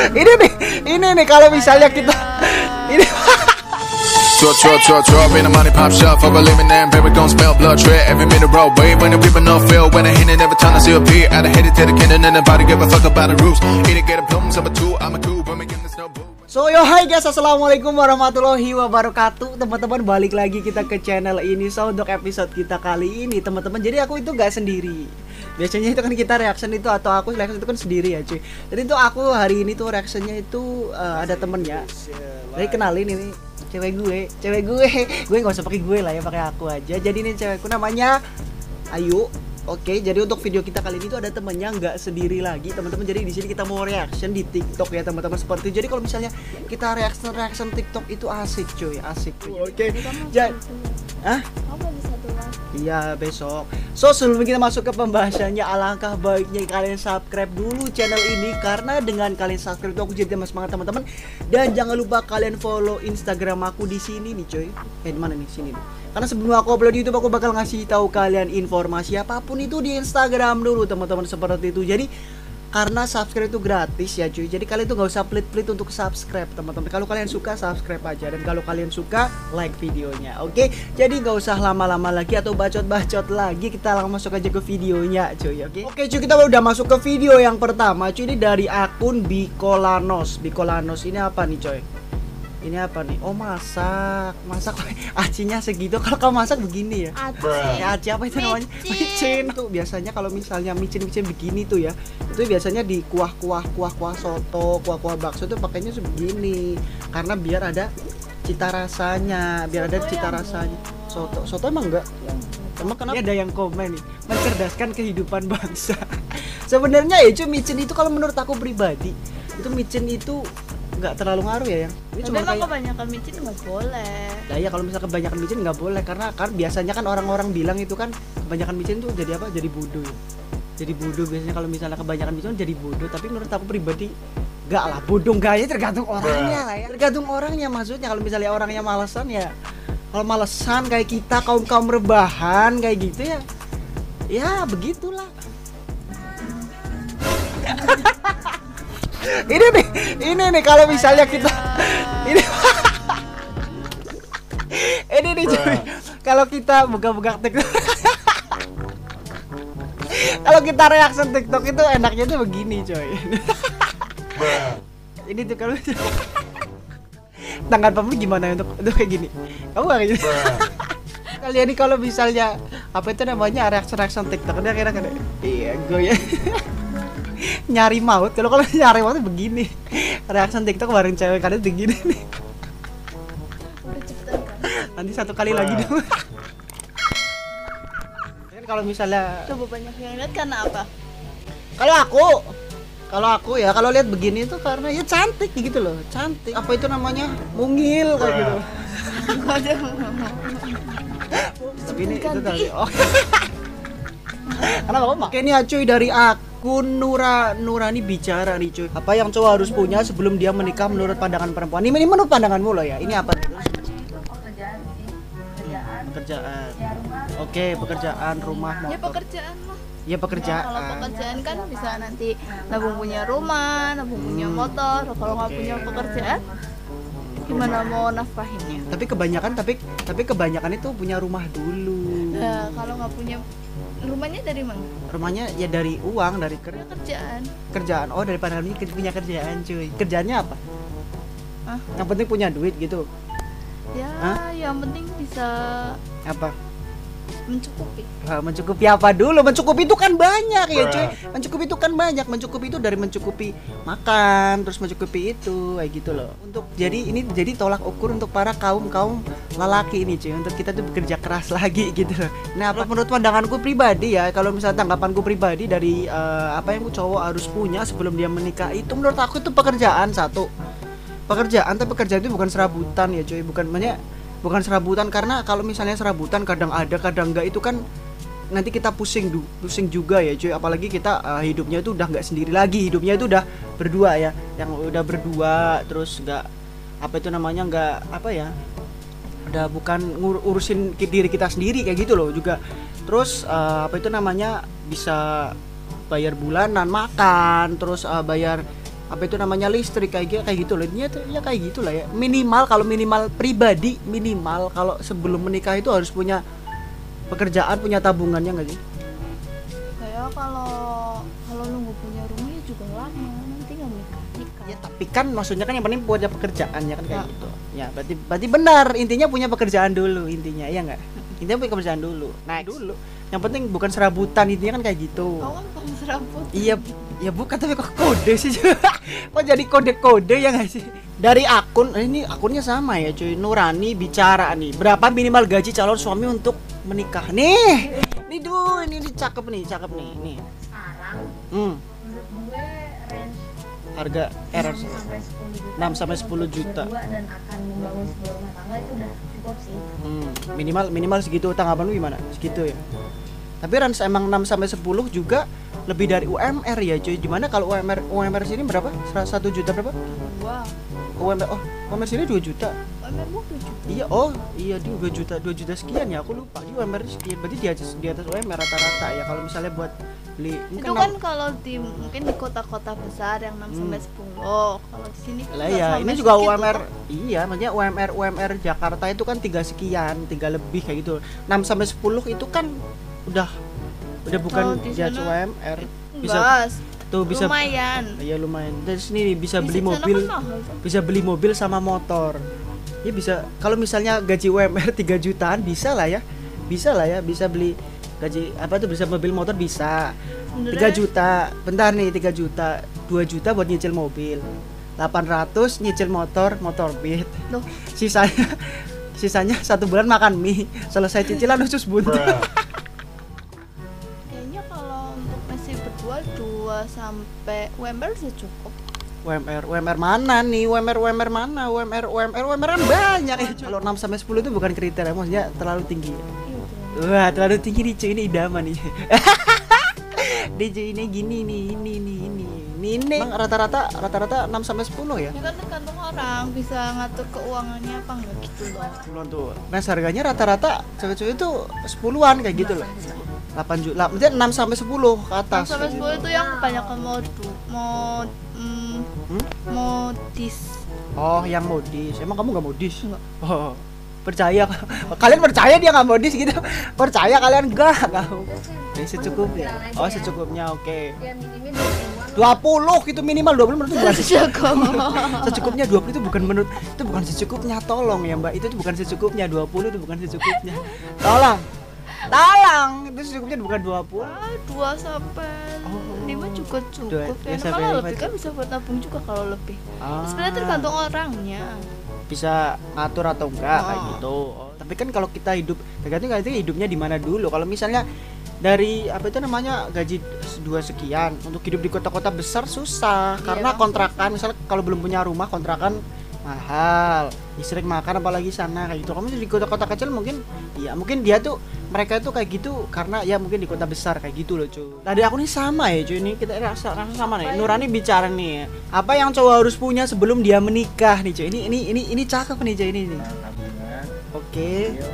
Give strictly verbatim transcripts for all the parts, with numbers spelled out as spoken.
Ini nih, ini nih kalau misalnya kita ini Drop, drop, drop, drop in the money pop shop for a living and baby gon' smell blood tread every minute road wave when the people no feel when I hit it every time I see a beat I hit it to the kid and nobody give a fuck about the rules either get a plums of a two I'm a cool but me getting this no boo. So yo hai guys, assalamualaikum warahmatullahi wabarakatuh. Teman-teman, balik lagi kita ke channel ini. So untuk episode kita kali ini teman-teman, jadi aku itu gak sendiri. Biasanya itu kan kita reaction itu atau aku reaction itu kan sendiri ya cuy. Jadi itu aku hari ini tuh reactionnya itu uh, ada temennya. Jadi kenalin ini cewek gue, cewek gue, gue nggak usah pakai gue lah ya, pakai aku aja. Jadi ini cewekku namanya Ayu. Oke, jadi untuk video kita kali ini tuh ada temennya, nggak sendiri lagi teman-teman. Jadi di sini kita mau reaction di TikTok ya teman-teman, seperti itu. Jadi kalau misalnya kita reaction reaction TikTok itu asik cuy, asik cuy. Oke, jadi, ah? Iya besok. So sebelum kita masuk ke pembahasannya, alangkah baiknya kalian subscribe dulu channel ini, karena dengan kalian subscribe itu aku jadi semangat teman-teman. Dan jangan lupa kalian follow Instagram aku di sini nih coy. Eh di mana nih, sini nih. Karena sebelum aku upload di YouTube aku bakal ngasih tahu kalian informasi apapun itu di Instagram dulu teman-teman, seperti itu. Jadi karena subscribe itu gratis ya cuy, jadi kalian tuh nggak usah pelit-pelit untuk subscribe teman-teman. Kalau kalian suka subscribe aja, dan kalau kalian suka like videonya. Oke, jadi nggak usah lama-lama lagi atau bacot-bacot lagi, kita langsung masuk aja ke videonya cuy. Oke, oke cuy, kita udah masuk ke video yang pertama cuy. Ini dari akun Bikolanos. Bikolanos ini apa nih coy? Ini apa nih? Oh masak, masak acinya segitu. Kalau kamu masak begini ya? Aci. Ya aci apa itu namanya? Micin. Tuh biasanya kalau misalnya micin-micin begini tuh ya, itu biasanya di kuah-kuah kuah-kuah soto, kuah-kuah bakso tuh pakainya sebegini. Karena biar ada cita rasanya, biar ada cita rasanya. Soto, soto emang enggak? Emang kenapa? Ini ada yang komen nih, mencerdaskan kehidupan bangsa. Sebenarnya ya cuy, micin itu kalau menurut aku pribadi, itu micin itu nggak terlalu ngaruh ya yang ini. Tapi cuma emang kayak kebanyakan micin nggak boleh. nah ya, kalau misalnya kebanyakan micin nggak boleh, karena kan biasanya kan orang-orang bilang itu kan kebanyakan micin tuh jadi apa, jadi bodoh ya. Jadi bodoh biasanya kalau misalnya kebanyakan micin jadi bodoh. Tapi menurut aku pribadi nggak lah, bodoh nggak ya, tergantung orangnya lah ya, tergantung orangnya. Maksudnya kalau misalnya orangnya malesan ya, kalau malesan kayak kita kaum kaum rebahan kayak gitu ya, ya begitulah. Ini nih, ini nih kalau misalnya kita ini ini nih cuy, kalau kita buka-buka TikTok kalau kita reaction TikTok itu enaknya tuh begini coy. Ini tuh kalau tangan kamu gimana untuk untuk kayak gini, kamu kayak gini. Kalian ini kalau misalnya apa itu namanya reaction reaction TikTok, dia kira-kira iya gue ya nyari maut. Kalau kalau nyari maut begini, reaction TikTok bareng cewek kalian begini nih. Nanti satu kali lagi dulu. Kalau misalnya Coba banyak yang lihat karena apa? Kalau aku, kalau aku ya kalau lihat begini itu karena ya cantik gitu loh, cantik. Apa itu namanya, mungil kayak gitu. Tapi ini itu tadi. Oh. Kenapa kok? Oke, ini cuy dari akun Nura Nurani bicara nih cuy. Apa yang cowok harus punya sebelum dia menikah menurut pandangan perempuan? Ini, ini menurut pandanganmu loh ya. Ini apa? Pekerjaan sih. Pekerjaan. Pekerjaan. Ya, rumah. Oke, pekerjaan, rumah, motor. Ya pekerjaan lah. Ya pekerjaan. Ya, kalau pekerjaan kan bisa nanti nabung punya rumah, nabung hmm. punya motor. Kalau nggak Oke. punya pekerjaan, gimana mau nafkahinnya? Tapi kebanyakan tapi tapi kebanyakan itu punya rumah dulu. Nah, kalau nggak punya, rumahnya dari mana? Rumahnya ya dari uang, dari ker Ya, kerjaan. kerjaan. Oh, dari pandangan ini punya kerjaan cuy. Kerjaannya apa? Hah? Yang penting punya duit gitu. Ya, Hah? yang penting bisa Apa? mencukupi. Wah, mencukupi apa dulu? Mencukupi itu kan banyak ya cuy. Mencukupi itu kan banyak. Mencukupi itu dari mencukupi makan, terus mencukupi itu kayak gitu loh. Untuk jadi ini jadi tolak ukur untuk para kaum kaum lelaki ini cuy. Untuk kita tuh bekerja keras lagi gitu loh. Nah, apa menurut pandanganku pribadi ya, kalau misalnya tanggapanku pribadi dari uh, apa yang cowok harus punya sebelum dia menikah itu, menurut aku itu pekerjaan satu. Pekerjaan, tapi pekerjaan itu bukan serabutan ya cuy. Bukan banyak bukan serabutan, karena kalau misalnya serabutan kadang ada kadang enggak, itu kan nanti kita pusing du, pusing juga ya cuy. Apalagi kita uh, hidupnya itu udah nggak sendiri lagi, hidupnya itu udah berdua ya, yang udah berdua, terus nggak apa itu namanya, nggak apa ya, udah bukan ngur, urusin diri kita sendiri kayak gitu loh juga. Terus uh, apa itu namanya, bisa bayar bulanan makan, terus uh, bayar apa itu namanya listrik kayak gitu kayak gitu loh. Intinya tuh ya kayak gitulah ya. Minimal kalau minimal pribadi minimal kalau sebelum menikah itu harus punya pekerjaan, punya tabungannya nggak sih? Kayak kalau kalau nunggu punya rumah ya juga lama, nanti nggak nikah nikah. Ya tapi kan maksudnya kan yang penting punya pekerjaan ya kan kayak Nah. gitu. Ya berarti berarti benar intinya punya pekerjaan dulu intinya ya nggak? Intinya punya pekerjaan dulu. Nah dulu. Yang penting bukan serabutan intinya kan kayak gitu. Kau kan bukan serabut. Iya, ya bukan tapi kok kode sih. Kok jadi kode-kode ya nggak sih? Dari akun ini akunnya sama ya cuy. Nurani bicara nih. Berapa minimal gaji calon suami untuk menikah? Nih. Nih duh, ini, ini cakep nih, cakep nih. Nih. Sekarang Hmm. menurut gue range Harga R enam sampai sepuluh enam sampai sepuluh juta. juta berdua dan akan membangun sebuah rumah tangga itu udah cukup sih. Hmm, minimal minimal segitu. Tanggapan lu gimana? Segitu ya. Tapi range emang enam sampai sepuluh juga lebih dari U M R ya cuy. Gimana kalau U M R U M R sini berapa? satu juta berapa? Wah, U M R oh, U M R sini dua juta. U M R gua tujuh. Iya, oh iya dia dua juta, dua juta sekian ya, aku lupa. Dia U M R sekian, berarti di atas di atas U M R rata-rata ya kalau misalnya buat beli. Itu kan kalau di mungkin di kota-kota besar yang enam sampai sepuluh. Kalau di sini kan lah nggak ya, sampai ini juga segitu U M R. kok. Iya, maksudnya U M R U M R Jakarta itu kan tiga sekian, tiga lebih kayak gitu. enam sampai sepuluh itu kan udah udah bukan Kalau di di atas sana- U M R. Bisa Enggak, tuh bisa lumayan. iya lumayan. Dari sini nih bisa Di beli sana mobil. kan mahal tuh. Bisa beli mobil sama motor. Ya bisa kalau misalnya gaji U M R tiga jutaan bisa lah ya. Bisa lah ya, bisa beli gaji apa tuh bisa mobil motor bisa. tiga Sebenarnya juta. Bentar nih tiga juta. dua juta buat nyicil mobil. delapan ratus nyicil motor, motor Beat. Loh. Sisanya sisanya satu bulan makan mie. Selesai cicilan khusus buntu. kayaknya kalau untuk masih berdua dua sampai U M R sudah cukup. U M R, U M R mana nih? U M R, U M R mana? U M R, U M R, U M R kan banyak ya. Kalau enam sampai sepuluh itu bukan kriteria, maksudnya terlalu tinggi. Iya betul. Wah, terlalu tinggi nih cuy, ini idaman nih. D J ini gini nih, ini nih, ini. Ini ini Emang rata-rata rata-rata enam sampai sepuluh ya? Ya kan tergantung orang bisa ngatur keuangannya apa enggak gitu loh. sepuluhan tuh. Nah, harganya rata-rata cewek-cewek itu sepuluhan kayak gitu loh. delapan juta. Lah, maksudnya enam sampai sepuluh ke enam atas. sampai kayak sepuluh gitu. itu yang kebanyakan modu mod mm, Hmm? modis. Oh, yang modis. Emang kamu nggak modis? Enggak. Oh, percaya. Kalian percaya dia nggak modis gitu? Percaya kalian enggak? Kamu. Ya, secukupnya. Oh, secukupnya. Oke. Ya minimnya dua ribuan. dua puluh itu minimal dua puluh menurut bukan Jago. secukupnya dua puluh itu bukan menurut itu bukan secukupnya tolong ya Mbak itu tuh bukan secukupnya dua puluh itu bukan secukupnya tolong tolong itu secukupnya bukan dua puluh Ah, dua sampai Oh. lima juga Dua- cukup ya ya. sampai Kalau lima lebih kan cukup. bisa buat tabung juga kalau lebih. Ah, Sebenarnya tergantung orangnya. bisa ngatur atau enggak kayak Oh. gitu. Oh, tapi kan kalau kita hidup tergantung itu hidupnya di mana dulu. Kalau misalnya dari apa itu namanya gaji dua sekian untuk hidup di kota-kota besar susah Iya, karena emang kontrakan misalnya kalau belum punya rumah kontrakan mahal, listrik makan apalagi sana kayak gitu. Kamu di kota-kota kecil mungkin ya mungkin dia tuh mereka itu kayak gitu karena ya mungkin di kota besar kayak gitu loh cuy. Tadi aku nih sama ya cuy, ini kita rasa rasa sama nih. Nurani bicara nih, apa yang cowok harus punya sebelum dia menikah nih cuy. Ini ini ini ini cakep nih cuy ini nih. Oke.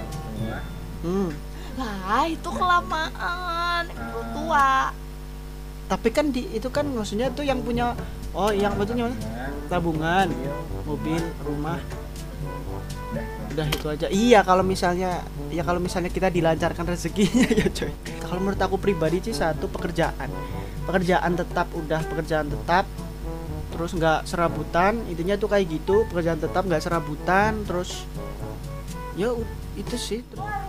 Hmm. Lah, itu kelamaan, itu tua. Tapi kan di itu kan maksudnya tuh yang punya oh yang betulnya mana? Tabungan, mobil, rumah. Udah itu aja. Iya kalau misalnya ya kalau misalnya kita dilancarkan rezekinya ya coy. Kalau menurut aku pribadi sih satu pekerjaan. Pekerjaan tetap udah pekerjaan tetap. Terus nggak serabutan, intinya tuh kayak gitu, pekerjaan tetap nggak serabutan, terus ya u- itu sih.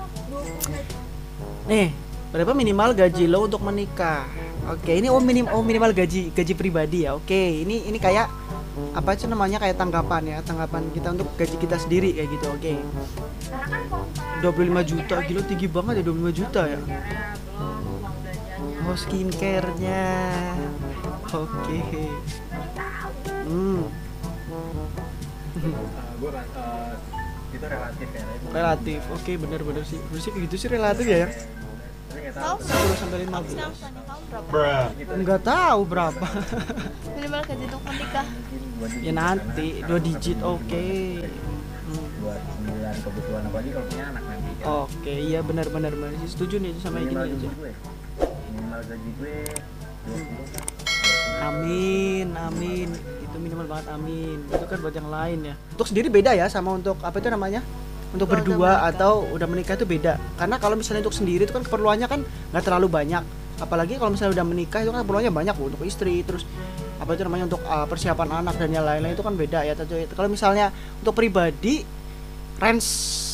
Nih, berapa minimal gaji lo untuk menikah? Oke, ini oh minim oh minimal gaji gaji pribadi ya. Oke, ini ini kayak apa sih namanya kayak tanggapan ya, tanggapan kita untuk gaji kita sendiri kayak gitu. Oke. Karena kan kalau dua puluh lima juta, gila tinggi banget ya dua puluh lima juta ya. skincare belum uang belanjanya. Oh, skincare-nya. Oke. Hmm, gue kan eh, itu relatif ya tapi relatif. Oke, bener-bener sih. Bener sih kayak gitu sih relatif ya. ya. tapi nggak Tahu tahu sepuluh sampai lima Aku belas. sekarang tanya kamu berapa? gitu Enggak tahu berapa. Minimal gaji untuk menikah. mungkin dua digit Ya nanti karena dua anak digit. satu Oke. Hmm. buat sembilan kebutuhan apalagi kalau punya anak nanti kan. Oke, iya benar-benar benar sih setuju nih sama minimal gini aja. gaji gue minimal gaji gue dua puluh dua puluh Amin, amin. Itu minimal banget, amin. Itu kan buat yang lain ya. Untuk sendiri beda ya sama untuk apa itu namanya? Untuk Kalau udah berdua menikah. atau udah menikah itu beda. Karena kalau misalnya untuk sendiri itu kan keperluannya kan nggak terlalu banyak. Apalagi kalau misalnya udah menikah itu kan keperluannya banyak Bu, untuk istri, terus apa itu namanya untuk uh, persiapan anak dan yang lain-lain itu kan beda ya. Tentu- Kalau misalnya untuk pribadi range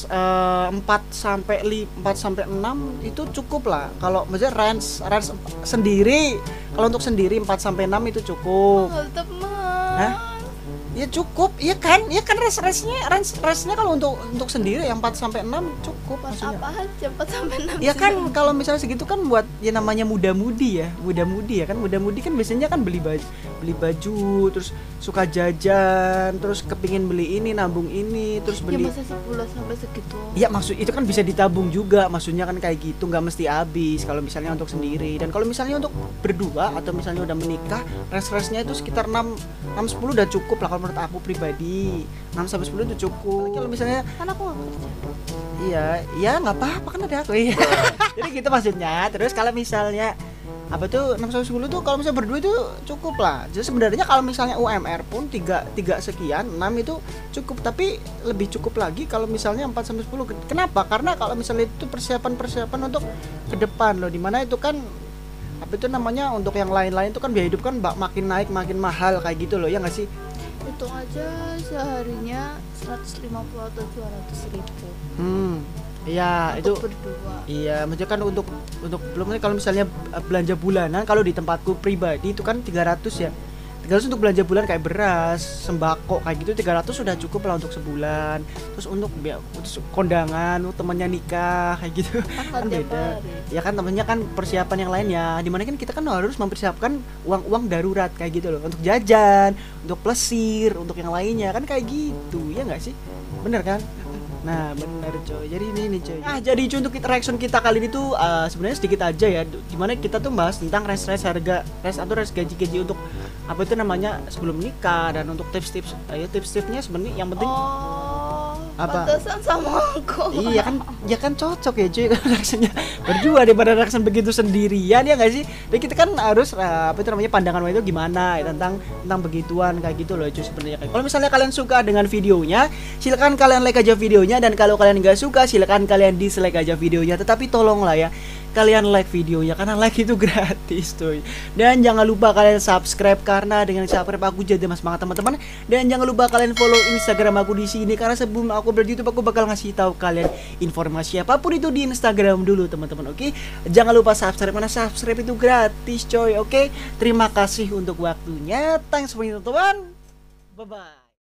uh, empat sampai li- empat sampai enam itu cukup lah. Kalau maksudnya range range sendiri, kalau untuk sendiri empat sampai enam itu cukup. Mahal tetap Hah? mahal. Ya cukup, iya kan? Iya kan range-range-nya range range-nya kalau untuk untuk sendiri yang empat sampai enam cukup Pas maksudnya. apa aja empat sampai enam. Ya kan kalau misalnya segitu kan buat ya namanya muda-mudi ya, muda-mudi ya kan, muda-mudi kan biasanya kan beli baju, beli baju, terus suka jajan, terus kepingin beli ini, nabung ini, terus Ya beli. masa sebulan sampai segitu. Iya maksud itu kan bisa ditabung juga, maksudnya kan kayak gitu, nggak mesti habis kalau misalnya untuk sendiri. Dan kalau misalnya untuk berdua atau misalnya udah menikah, res-resnya itu sekitar enam enam sepuluh udah cukup lah kalau menurut aku pribadi. enam sampai sepuluh itu cukup. Kalau misalnya Kan aku nggak kerja. iya, iya nggak apa-apa kan ada aku iya. Jadi gitu maksudnya. Terus kalau misalnya apa tuh enam sampai sepuluh tuh kalau misalnya berdua itu cukup lah. Jadi sebenarnya kalau misalnya U M R pun tiga tiga sekian, enam itu cukup, tapi lebih cukup lagi kalau misalnya empat sampai sepuluh. Kenapa? Karena kalau misalnya itu persiapan-persiapan untuk ke depan loh, dimana itu kan apa itu namanya untuk yang lain-lain itu kan biaya hidup kan bak- makin naik makin mahal kayak gitu loh ya nggak sih? Hitung aja seharinya seratus lima puluh atau dua ratus ribu Hmm, iya itu. untuk berdua. Iya, maksudnya kan untuk untuk belum lagi kalau misalnya uh, belanja bulanan kalau di tempatku pribadi itu kan tiga ratus ya. tiga ratus untuk belanja bulan kayak beras, sembako kayak gitu tiga ratus sudah cukup lah untuk sebulan. Terus untuk bi- terus kondangan, untuk temannya nikah kayak gitu kan Kan tiap beda. hari. Ya kan temennya kan persiapan yang lainnya. Dimana kan kita kan harus mempersiapkan uang-uang darurat kayak gitu loh untuk jajan, untuk plesir, untuk yang lainnya kan kayak gitu. Ya nggak sih? Bener kan? Nah benar coy, jadi ini nih coy. Nah jadi cuy, untuk kita, reaction kita kali ini tuh uh, sebenarnya sedikit aja ya, dimana kita tuh bahas tentang res-res harga, res atau res gaji-gaji untuk apa itu namanya sebelum nikah, dan untuk tips-tips, ayo tips-tipsnya sebenarnya yang penting. Oh, Apa? pantesan sama aku. Iya kan, ya kan cocok ya cuy kan reactionnya berdua daripada reaction begitu sendirian ya nggak sih? Dan kita kan harus uh, apa itu namanya pandangan itu gimana ya, tentang tentang begituan kayak gitu loh cuy sebenarnya. Kalau misalnya kalian suka dengan videonya, silakan kalian like aja videonya, dan kalau kalian nggak suka silakan kalian dislike aja videonya. Tetapi tolonglah ya kalian like videonya, karena like itu gratis cuy. Dan jangan lupa kalian subscribe, karena dengan subscribe aku jadi mas semangat teman-teman. Dan jangan lupa kalian follow Instagram aku di sini, karena sebelum aku upload YouTube aku bakal ngasih tahu kalian informasi apapun itu di Instagram dulu teman-teman. Oke, jangan lupa subscribe, karena subscribe itu gratis coy. Oke, terima kasih untuk waktunya. Thanks for teman-teman. Bye bye.